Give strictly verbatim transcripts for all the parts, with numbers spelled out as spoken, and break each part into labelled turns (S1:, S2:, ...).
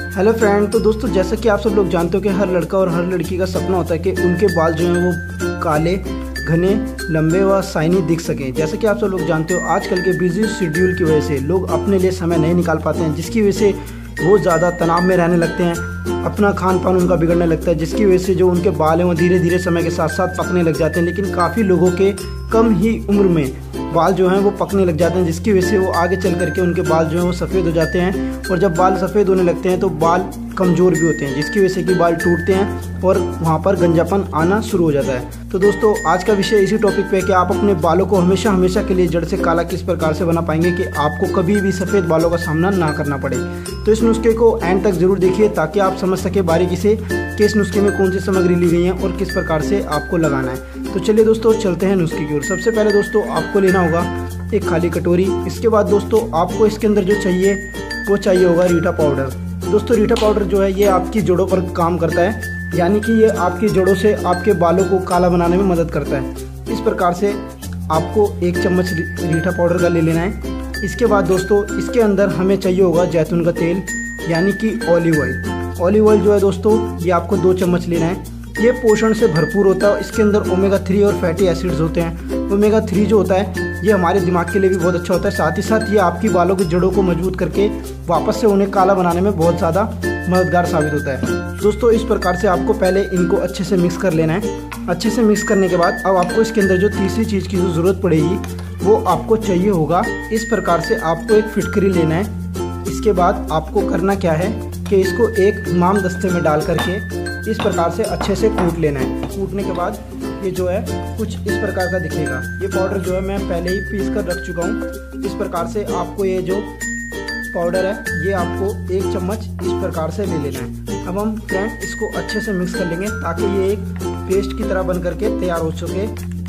S1: Hello friend. तो दोस्तों, जैसा कि आप सब लोग जानते हो कि हर लड़का और हर लड़की का सपना होता है कि उनके बाल जो हैं वो काले, घने, लंबे व शाइनी दिख सकें। जैसा कि आप सब लोग जानते हो, आजकल के बिजी शेड्यूल की वजह से लोग अपने लिए समय नहीं निकाल पाते हैं, जिसकी वजह से वो ज़्यादा तनाव में रहने लगते हैं। अपना खान पान उनका बिगड़ने लगता है, जिसकी वजह से जो उनके बाल हैं वो धीरे धीरे समय के साथ साथ पकने लग जाते हैं। लेकिन काफ़ी लोगों के कम ही उम्र में बाल जो हैं वो पकने लग जाते हैं, जिसकी वजह से वो आगे चल करके उनके बाल जो हैं वो सफ़ेद हो जाते हैं। और जब बाल सफ़ेद होने लगते हैं तो बाल कमज़ोर भी होते हैं, जिसकी वजह से कि बाल टूटते हैं और वहाँ पर गंजापन आना शुरू हो जाता है। तो दोस्तों, आज का विषय इसी टॉपिक पे है कि आप अपने बालों को हमेशा हमेशा के लिए जड़ से काला किस प्रकार से बना पाएंगे कि आपको कभी भी सफ़ेद बालों का सामना ना करना पड़े। तो इस नुस्खे को एंड तक ज़रूर देखिए ताकि आप समझ सके बारीकी से कि इस नुस्खे में कौन सी सामग्री ली गई है और किस प्रकार से आपको लगाना है। तो चलिए दोस्तों, चलते हैं नुस्खे की ओर। सबसे पहले दोस्तों, आपको लेना होगा एक खाली कटोरी। इसके बाद दोस्तों, आपको इसके अंदर जो चाहिए वो चाहिए होगा रीठा पाउडर। दोस्तों, रीठा पाउडर जो है ये आपकी जड़ों पर काम करता है, यानी कि ये आपकी जड़ों से आपके बालों को काला बनाने में मदद करता है। इस प्रकार से आपको एक चम्मच रीठा पाउडर का ले लेना है। इसके बाद दोस्तों, इसके अंदर हमें चाहिए होगा जैतून का तेल, यानी कि ऑलिव ऑयल। ऑलिव ऑयल जो है दोस्तों, ये आपको दो चम्मच लेना है। ये पोषण से भरपूर होता है। इसके अंदर ओमेगा थ्री और फैटी एसिड्स होते हैं। ओमेगा थ्री जो होता है ये हमारे दिमाग के लिए भी बहुत अच्छा होता है। साथ ही साथ ये आपकी बालों की जड़ों को मजबूत करके वापस से उन्हें काला बनाने में बहुत ज़्यादा मददगार साबित होता है। दोस्तों, इस प्रकार से आपको पहले इनको अच्छे से मिक्स कर लेना है। अच्छे से मिक्स करने के बाद अब आपको इसके अंदर जो तीसरी चीज़ की जो ज़रूरत पड़ेगी वो आपको चाहिए होगा। इस प्रकार से आपको एक फिटकरी लेना है। इसके बाद आपको करना क्या है कि इसको एक माम दस्ते में डाल करके इस प्रकार से अच्छे से कूट लेना है। कूटने के बाद ये जो है कुछ इस प्रकार का दिखेगा। ये पाउडर जो है मैं पहले ही पीस कर रख चुका हूँ। इस प्रकार से आपको ये जो पाउडर है ये आपको एक चम्मच इस प्रकार से ले लेना है। अब हम फ्रेंड इसको अच्छे से मिक्स कर लेंगे ताकि ये एक पेस्ट की तरह बन करके तैयार हो सके।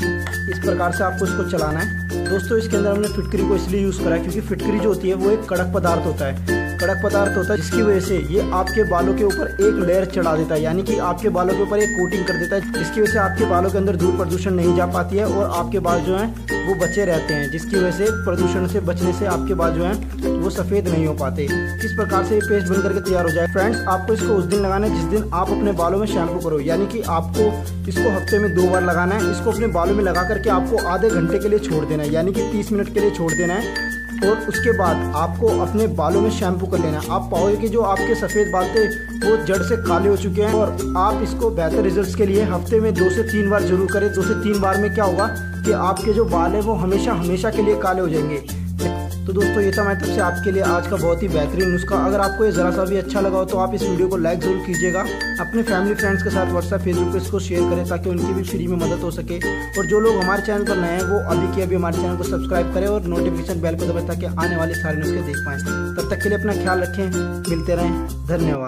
S1: इस प्रकार से आपको इसको चलाना है। दोस्तों, इसके अंदर हमने फिटकरी को इसलिए यूज़ करा है क्योंकि फिटकरी जो होती है वो एक कड़क पदार्थ होता है। कड़क पदार्थ होता है जिसकी वजह से ये आपके बालों के ऊपर एक लेयर चढ़ा देता है, यानी कि आपके बालों के ऊपर एक कोटिंग कर देता है, जिसकी वजह से आपके बालों के अंदर धूल प्रदूषण नहीं जा पाती है और आपके बाल जो हैं वो बचे रहते हैं, जिसकी वजह से प्रदूषण से बचने से आपके बाल जो हैं वो सफ़ेद नहीं हो पाते। इस प्रकार से ये पेस्ट बन करके तैयार हो जाए। फ्रेंड्स, आपको इसको उस दिन लगाना है जिस दिन आप अपने बालों में शैम्पू करो, यानी कि आपको इसको हफ्ते में दो बार लगाना है। इसको अपने बालों में लगा करके आपको आधे घंटे के लिए छोड़ देना है, यानी कि तीस मिनट के लिए छोड़ देना है। और उसके बाद आपको अपने बालों में शैम्पू कर लेना है। आप पाओगे कि जो आपके सफ़ेद बाल थे वो जड़ से काले हो चुके हैं। और आप इसको बेहतर रिजल्ट्स के लिए हफ्ते में दो से तीन बार जरूर करें। दो से तीन बार में क्या होगा कि आपके जो बाल हैं वो हमेशा हमेशा के लिए काले हो जाएंगे। तो दोस्तों, ये था मेरी तरफ से आपके लिए आज का बहुत ही बेहतरीन नुस्खा। अगर आपको ये ज़रा सा भी अच्छा लगा हो तो आप इस वीडियो को लाइक ज़रूर कीजिएगा। अपने फैमिली फ्रेंड्स के साथ व्हाट्सएप फेसबुक पे इसको शेयर करें ताकि उनकी भी फ्री में मदद हो सके। और जो लोग हमारे चैनल पर नए हैं वो अभी के अभी हमारे चैनल को सब्सक्राइब करें और नोटिफिकेशन बेल को दबाएं ताकि आने वाले सारे नुस्खे देख पाएँ। तब तक के लिए अपना ख्याल रखें। मिलते रहें। धन्यवाद।